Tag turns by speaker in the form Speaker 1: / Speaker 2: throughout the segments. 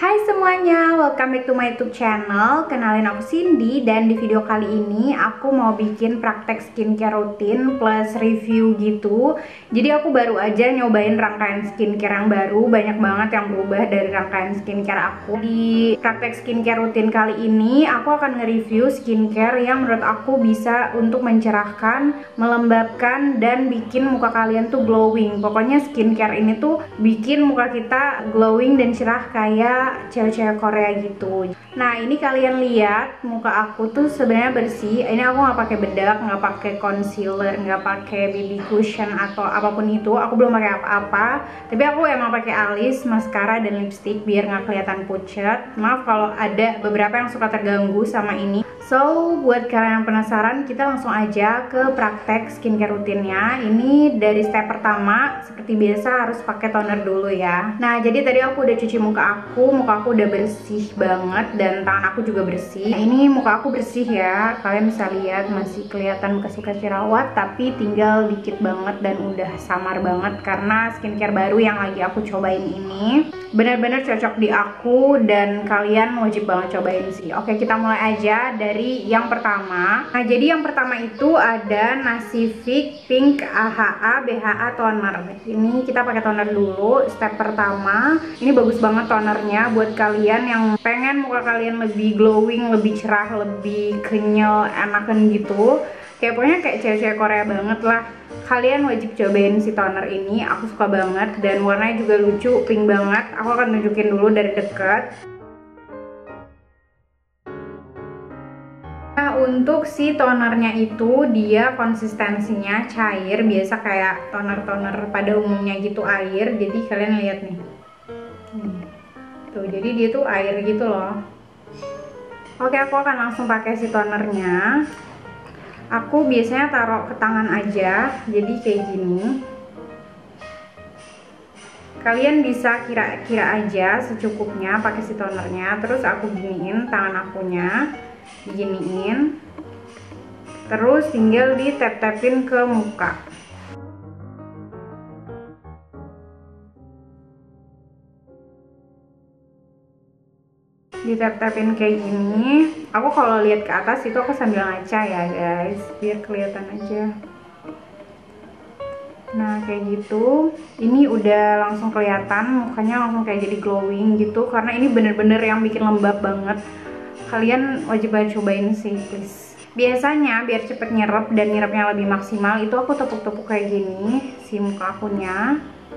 Speaker 1: Hai semuanya, welcome back to my YouTube channel. Kenalin aku Cindy, dan di video kali ini aku mau bikin praktek skincare rutin plus review gitu. Jadi aku baru aja nyobain rangkaian skincare yang baru, banyak banget yang berubah dari rangkaian skincare aku. Di praktek skincare rutin kali ini aku akan nge-review skincare yang menurut aku bisa untuk mencerahkan, melembabkan, dan bikin muka kalian tuh glowing. Pokoknya skincare ini tuh bikin muka kita glowing dan cerah kayak cewek-cewek Korea gitu. Nah, ini kalian lihat muka aku tuh sebenarnya bersih. Ini aku nggak pakai bedak, nggak pakai concealer, nggak pakai BB cushion atau apapun itu. Aku belum pakai apa-apa. Tapi aku emang pakai alis, maskara, dan lipstick biar nggak kelihatan pucat. Maaf kalau ada beberapa yang suka terganggu sama ini. So, buat kalian yang penasaran, kita langsung aja ke praktek skincare rutinnya. Ini dari step pertama, seperti biasa harus pakai toner dulu ya. Nah, jadi tadi aku udah cuci muka aku udah bersih banget dan tangan aku juga bersih. Nah, ini muka aku bersih ya, kalian bisa lihat masih kelihatan bekas-bekas jerawat, tapi tinggal dikit banget dan udah samar banget karena skincare baru yang lagi aku cobain ini benar-benar cocok di aku dan kalian wajib banget cobain sih. Oke, kita mulai aja dari yang pertama. Nah, jadi yang pertama itu ada Nasific Pink AHA BHA Toner. Ini kita pakai toner dulu. Step pertama, ini bagus banget tonernya buat kalian yang pengen muka kalian lebih glowing, lebih cerah, lebih kenyal, enakan gitu. Kayak pokoknya kayak cewek-cewek Korea banget lah. Kalian wajib cobain si toner ini, aku suka banget dan warnanya juga lucu, pink banget. Aku akan nunjukin dulu dari dekat. Nah, untuk si tonernya itu dia konsistensinya cair, biasa kayak toner-toner pada umumnya gitu, air. Jadi kalian lihat nih. Tuh, jadi dia tuh air gitu loh. Oke, aku akan langsung pakai si tonernya. Aku biasanya taruh ke tangan aja, jadi kayak gini. Kalian bisa kira-kira aja secukupnya pakai si tonernya. Terus aku giniin tangan akunya, diginiin. Terus tinggal di tap-tapin ke muka. Di tap-tapin kayak gini. Aku kalau lihat ke atas itu aku sambil ngaca ya guys, biar kelihatan aja. Nah, kayak gitu. Ini udah langsung kelihatan mukanya, langsung kayak jadi glowing gitu karena ini bener-bener yang bikin lembab banget. Kalian wajib banget cobain sih, please. Biasanya biar cepet nyerap dan nyerapnya lebih maksimal itu aku tepuk-tepuk kayak gini si muka akunya.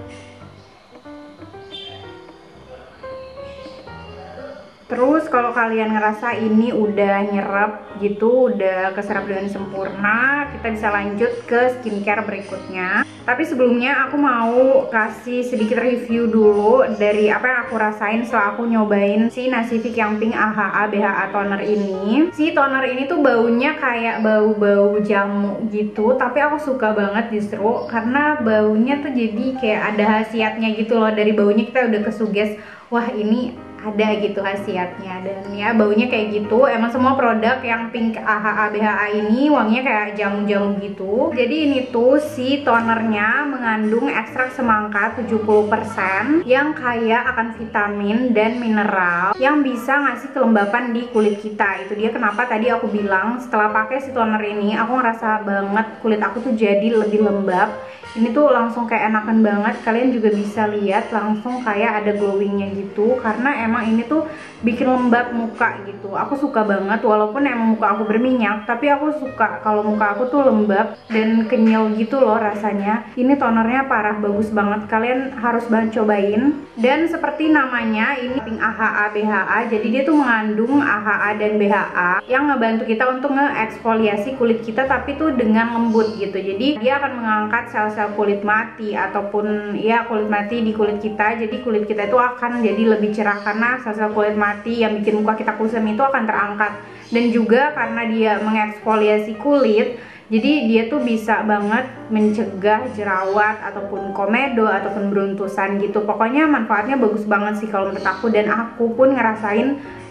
Speaker 1: Terus kalau kalian ngerasa ini udah nyerap gitu, udah keserap dengan sempurna, kita bisa lanjut ke skincare berikutnya. Tapi sebelumnya aku mau kasih sedikit review dulu dari apa yang aku rasain setelah aku nyobain si Nasific yang Pink AHA BHA toner ini. Si toner ini tuh baunya kayak bau-bau jamu gitu, tapi aku suka banget justru karena baunya tuh jadi kayak ada khasiatnya gitu loh. Dari baunya kita udah kesuges, wah ini ada gitu khasiatnya, dan ya baunya kayak gitu. Emang semua produk yang Pink AHA BHA ini wanginya kayak jamu-jamu gitu. Jadi ini tuh si tonernya mengandung ekstrak semangka 70% yang kaya akan vitamin dan mineral yang bisa ngasih kelembapan di kulit kita. Itu dia kenapa tadi aku bilang setelah pakai si toner ini aku ngerasa banget kulit aku tuh jadi lebih lembab. Ini tuh langsung kayak enakan banget. Kalian juga bisa lihat langsung kayak ada glowingnya gitu karena emang ini tuh bikin lembab muka gitu. Aku suka banget walaupun emang muka aku berminyak, tapi aku suka kalau muka aku tuh lembab dan kenyal gitu loh rasanya. Ini tonernya parah bagus banget, kalian harus banget cobain. Dan seperti namanya, ini Pink AHA BHA, jadi dia tuh mengandung AHA dan BHA yang ngebantu kita untuk ngeeksfoliasi kulit kita tapi tuh dengan lembut gitu. Jadi dia akan mengangkat sel-sel kulit mati ataupun ya kulit mati di kulit kita. Jadi kulit kita itu akan jadi lebih cerah karena sel-sel kulit mati yang bikin muka kita kusam itu akan terangkat. Dan juga karena dia mengeksfoliasi kulit, jadi dia tuh bisa banget mencegah jerawat ataupun komedo ataupun beruntusan gitu. Pokoknya manfaatnya bagus banget sih kalau menurut aku, dan aku pun ngerasain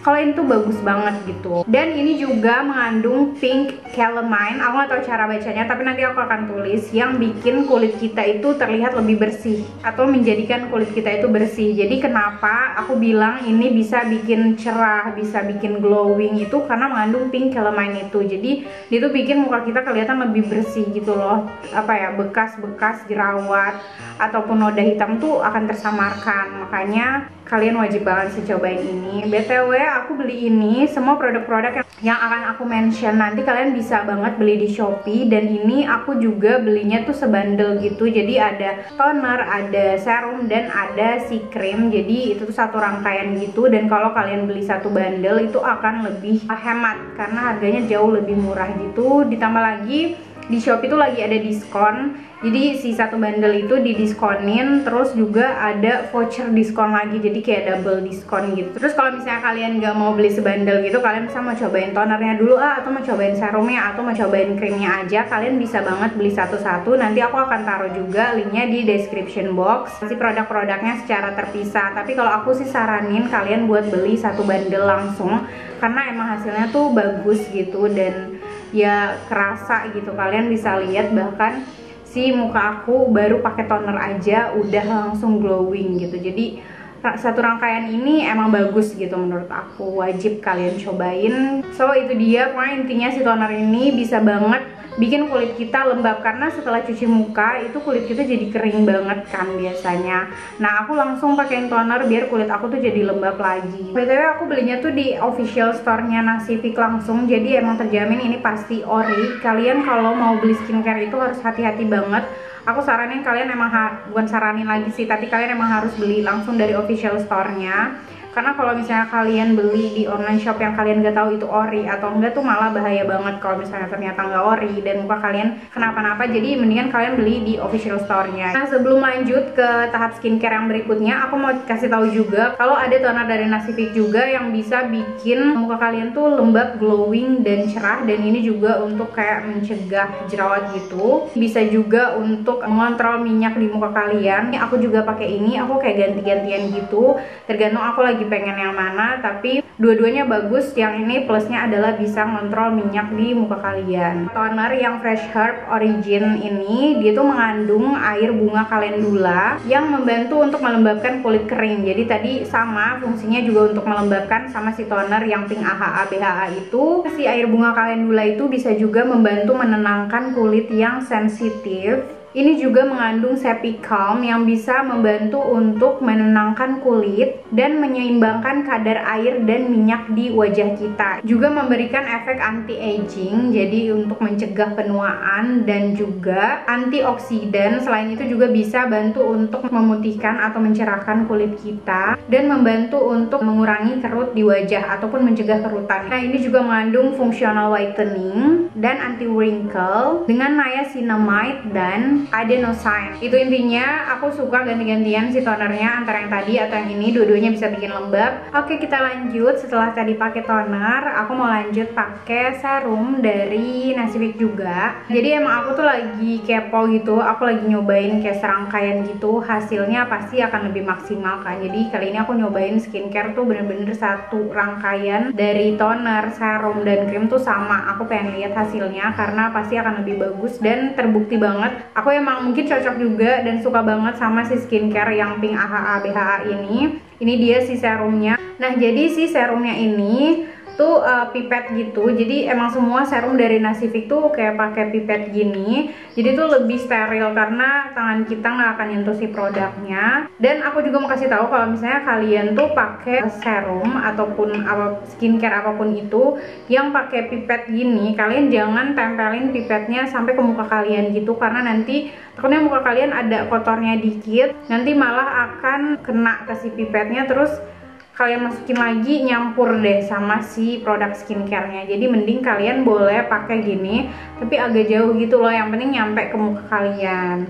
Speaker 1: kalau ini tuh bagus banget gitu. Dan ini juga mengandung pink calamine, aku nggak tahu cara bacanya tapi nanti aku akan tulis, yang bikin kulit kita itu terlihat lebih bersih atau menjadikan kulit kita itu bersih. Jadi kenapa aku bilang ini bisa bikin cerah, bisa bikin glowing, itu karena mengandung pink calamine itu. Jadi itu bikin muka kita kelihatan lebih bersih gitu loh. Apa ya, bekas-bekas jerawat ataupun noda hitam tuh akan tersamarkan. Makanya kalian wajib banget sih cobain ini. BTW aku beli ini, semua produk-produk yang akan aku mention nanti kalian bisa banget beli di Shopee. Dan ini aku juga belinya tuh sebandel gitu. Jadi ada toner, ada serum, dan ada si krim. Jadi itu tuh satu rangkaian gitu. Dan kalau kalian beli satu bandel itu akan lebih hemat karena harganya jauh lebih murah gitu. Ditambah lagi di Shopee tuh lagi ada diskon, jadi si satu bundle itu didiskonin, terus juga ada voucher diskon lagi, jadi kayak double diskon gitu. Terus kalau misalnya kalian nggak mau beli sebandel gitu, kalian bisa mau cobain tonernya dulu atau mau cobain serumnya atau mau cobain krimnya aja, kalian bisa banget beli satu-satu. Nanti aku akan taruh juga linknya di description box, si produk-produknya secara terpisah. Tapi kalau aku sih saranin kalian buat beli satu bundle langsung, karena emang hasilnya tuh bagus gitu dan ya kerasa gitu. Kalian bisa lihat bahkan si muka aku baru pakai toner aja udah langsung glowing gitu. Jadi satu rangkaian ini emang bagus gitu menurut aku, wajib kalian cobain. So itu dia, pokoknya intinya si toner ini bisa banget bikin kulit kita lembab, karena setelah cuci muka itu kulit kita jadi kering banget kan biasanya. Nah aku langsung pakein toner biar kulit aku tuh jadi lembab lagi. BTW aku belinya tuh di official store-nya Nasifik langsung, jadi emang terjamin ini pasti ori. Kalian kalau mau beli skincare itu harus hati-hati banget. Aku saranin kalian emang bukan saranin lagi sih, tapi kalian emang harus beli langsung dari official store-nya. Karena kalau misalnya kalian beli di online shop yang kalian nggak tahu itu ori atau enggak tuh malah bahaya banget kalau misalnya ternyata nggak ori dan muka kalian kenapa-napa. Jadi mendingan kalian beli di official store-nya. Nah sebelum lanjut ke tahap skincare yang berikutnya, aku mau kasih tahu juga kalau ada toner dari Nasifik juga yang bisa bikin muka kalian tuh lembab, glowing, dan cerah. Dan ini juga untuk kayak mencegah jerawat gitu. Bisa juga untuk mengontrol minyak di muka kalian. Aku juga pakai ini, aku kayak ganti-gantian gitu. Tergantung aku lagi pengen yang mana, tapi dua-duanya bagus. Yang ini plusnya adalah bisa ngontrol minyak di muka kalian. Toner yang Fresh Herb Origin ini dia tuh mengandung air bunga calendula yang membantu untuk melembabkan kulit kering. Jadi tadi sama fungsinya juga untuk melembabkan sama si toner yang pink AHA BHA itu. Si air bunga calendula itu bisa juga membantu menenangkan kulit yang sensitif. Ini juga mengandung Cepicalm yang bisa membantu untuk menenangkan kulit dan menyeimbangkan kadar air dan minyak di wajah kita. Juga memberikan efek anti-aging, jadi untuk mencegah penuaan dan juga antioksidan. Selain itu juga bisa bantu untuk memutihkan atau mencerahkan kulit kita dan membantu untuk mengurangi kerut di wajah ataupun mencegah kerutan. Nah ini juga mengandung functional whitening dan anti wrinkle dengan niacinamide dan adenosine. Itu intinya aku suka ganti-gantian si tonernya antara yang tadi atau yang ini, dua-duanya bisa bikin lembab. Oke kita lanjut. Setelah tadi pakai toner, aku mau lanjut pakai serum dari Nasifik juga. Jadi emang aku tuh lagi kepo gitu, aku lagi nyobain kayak serangkaian gitu, hasilnya pasti akan lebih maksimal kan. Jadi kali ini aku nyobain skincare tuh bener-bener satu rangkaian dari toner, serum, dan krim tuh sama. Aku pengen lihat hasilnya karena pasti akan lebih bagus dan terbukti banget. Aku emang mungkin cocok juga dan suka banget sama si skincare yang pink AHA BHA ini. Ini dia si serumnya. Nah jadi si serumnya ini tuh pipet gitu. Jadi emang semua serum dari Nasifik tuh kayak pakai pipet gini. Jadi tuh lebih steril karena tangan kita nggak akan nyentuh si produknya. Dan aku juga mau kasih tahu kalau misalnya kalian tuh pakai serum ataupun skincare apapun itu yang pakai pipet gini, kalian jangan tempelin pipetnya sampai ke muka kalian gitu, karena nanti takutnya muka kalian ada kotornya dikit, nanti malah akan kena ke si pipetnya, terus kalian masukin lagi nyampur deh sama si produk skincare-nya. Jadi mending kalian boleh pakai gini tapi agak jauh gitu loh, yang penting nyampe ke muka kalian.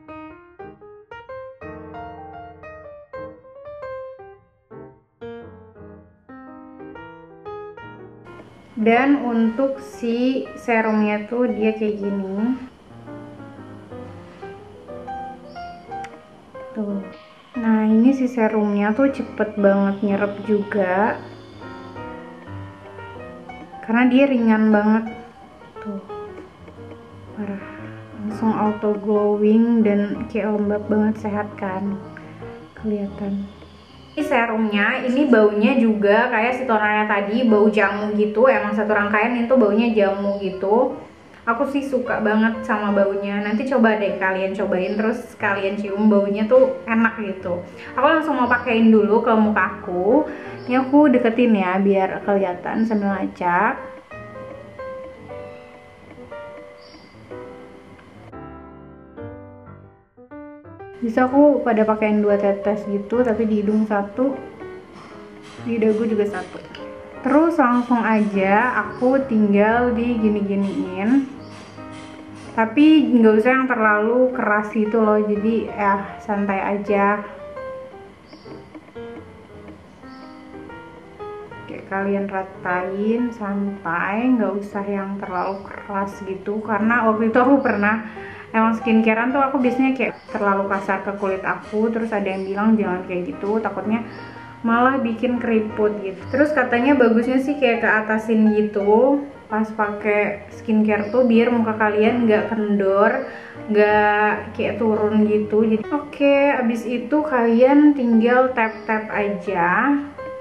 Speaker 1: Dan untuk si serumnya tuh dia kayak gini tuh. Nah ini si serumnya tuh cepet banget nyerap juga. karena dia ringan banget tuh, parah, langsung auto glowing dan kayak lembab banget, sehat kan, kelihatan. Ini serumnya, ini baunya juga kayak si tonernya tadi, bau jamu gitu, emang satu rangkaian itu baunya jamu gitu. Aku sih suka banget sama baunya. Nanti coba deh kalian cobain, terus kalian cium, baunya tuh enak gitu. Aku langsung mau pakein dulu ke muka aku. Ini aku deketin ya biar kelihatan sambil ngacak. Bisa aku pada pakein 2 tetes gitu, tapi di hidung 1, di dagu juga 1. Terus langsung aja aku tinggal digini-giniin, tapi nggak usah yang terlalu keras gitu loh, jadi ya santai aja. Kayak kalian ratain santai, nggak usah yang terlalu keras gitu, karena waktu itu aku pernah emang skincarean tuh aku biasanya kayak terlalu kasar ke kulit aku, terus ada yang bilang jangan kayak gitu, takutnya malah bikin keriput gitu. Terus katanya bagusnya sih kayak ke atasin gitu pas pakai skincare tuh, biar muka kalian nggak kendor, nggak kayak turun gitu. Jadi oke, abis itu kalian tinggal tap-tap aja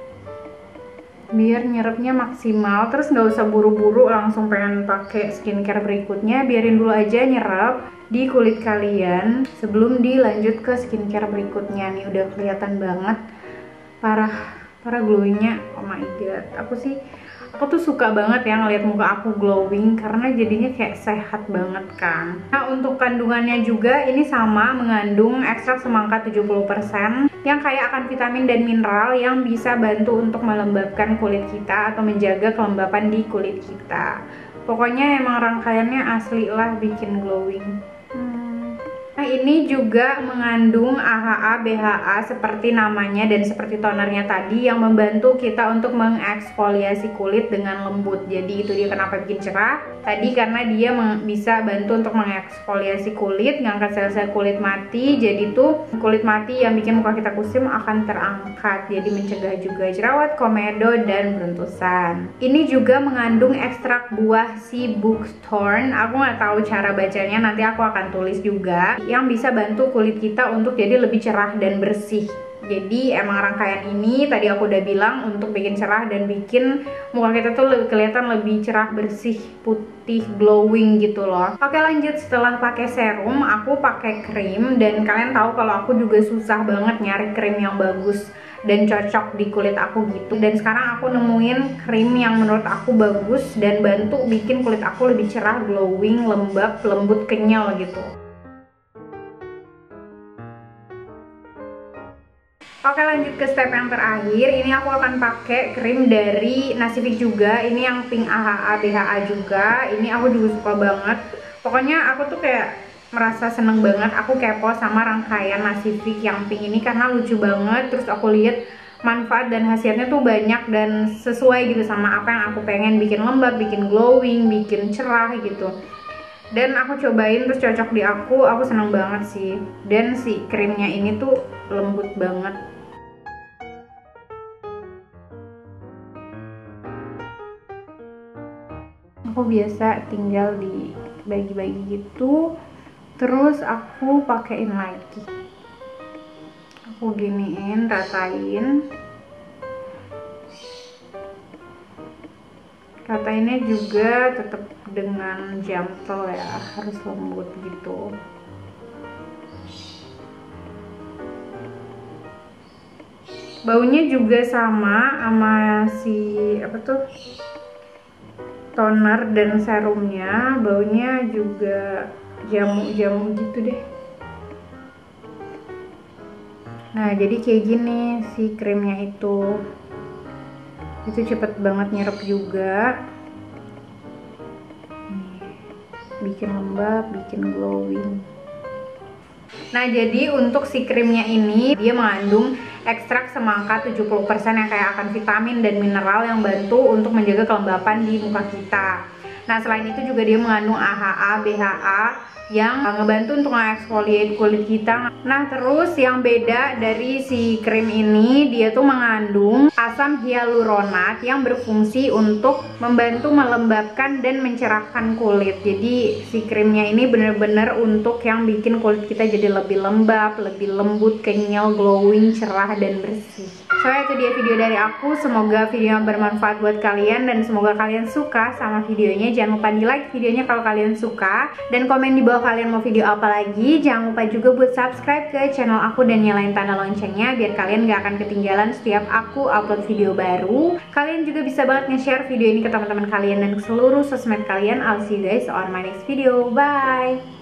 Speaker 1: biar nyerapnya maksimal. Terus nggak usah buru-buru langsung pengen pakai skincare berikutnya, biarin dulu aja nyerap di kulit kalian sebelum dilanjut ke skincare berikutnya. Nih udah kelihatan banget, parah glowingnya. Oh my god, aku tuh suka banget ya ngeliat muka aku glowing, karena jadinya kayak sehat banget kan. Nah untuk kandungannya juga ini sama, mengandung ekstrak semangka 70% yang kaya akan vitamin dan mineral yang bisa bantu untuk melembabkan kulit kita atau menjaga kelembapan di kulit kita. Pokoknya emang rangkaiannya asli lah bikin glowing. Nah ini juga mengandung AHA, BHA seperti namanya dan seperti tonernya tadi, yang membantu kita untuk mengeksfoliasi kulit dengan lembut. Jadi itu dia kenapa bikin cerah tadi, karena dia bisa bantu untuk mengeksfoliasi kulit, ngangkat sel-sel kulit mati. Jadi tuh kulit mati yang bikin muka kita kusam akan terangkat, jadi mencegah juga jerawat, komedo, dan beruntusan. Ini juga mengandung ekstrak buah si buckthorn. Aku nggak tahu cara bacanya, nanti aku akan tulis juga, yang bisa bantu kulit kita untuk jadi lebih cerah dan bersih. Jadi emang rangkaian ini tadi aku udah bilang untuk bikin cerah dan bikin muka kita tuh kelihatan lebih cerah, bersih, putih, glowing gitu loh. Oke lanjut, setelah pakai serum aku pakai krim, dan kalian tahu kalau aku juga susah banget nyari krim yang bagus dan cocok di kulit aku gitu. Dan sekarang aku nemuin krim yang menurut aku bagus dan bantu bikin kulit aku lebih cerah, glowing, lembab, lembut, kenyal gitu. Oke lanjut ke step yang terakhir. Ini aku akan pakai krim dari Nasifik juga. Ini yang pink AHA BHA juga. Ini aku juga suka banget. Pokoknya aku tuh kayak merasa seneng banget. Aku kepo sama rangkaian Nasifik yang pink ini karena lucu banget. Terus aku lihat manfaat dan khasiatnya tuh banyak dan sesuai gitu sama apa yang aku pengen, bikin lembab, bikin glowing, bikin cerah gitu. Dan aku cobain terus cocok di aku seneng banget sih. Dan si krimnya ini tuh lembut banget. Aku biasa tinggal di bagi-bagi gitu, terus aku pakein lagi, aku giniin, ratain. Ratainnya juga tetap dengan gentle ya, harus lembut gitu. Baunya juga sama si toner dan serumnya, baunya juga jamu-jamu gitu deh. Nah jadi kayak gini si krimnya itu cepet banget nyerap juga. Bikin lembab, bikin glowing. Nah jadi untuk si krimnya ini dia mengandung ekstrak semangka 70% yang kaya akan vitamin dan mineral yang bantu untuk menjaga kelembapan di muka kita. Nah selain itu juga dia mengandung AHA, BHA yang ngebantu untuk nge-exfoliate kulit kita. Nah terus yang beda dari si krim ini, dia tuh mengandung asam hyaluronat yang berfungsi untuk membantu melembabkan dan mencerahkan kulit. Jadi si krimnya ini bener-bener untuk yang bikin kulit kita jadi lebih lembab, lebih lembut, kenyal, glowing, cerah, dan bersih. So itu dia video dari aku, semoga videonya bermanfaat buat kalian dan semoga kalian suka sama videonya. Jangan lupa di like videonya kalau kalian suka, dan komen di bawah kalian mau video apa lagi. Jangan lupa juga buat subscribe ke channel aku dan nyalain tanda loncengnya biar kalian gak akan ketinggalan setiap aku upload video baru. Kalian juga bisa banget nge-share video ini ke teman-teman kalian dan ke seluruh sosmed kalian. I'll see you guys on my next video, bye.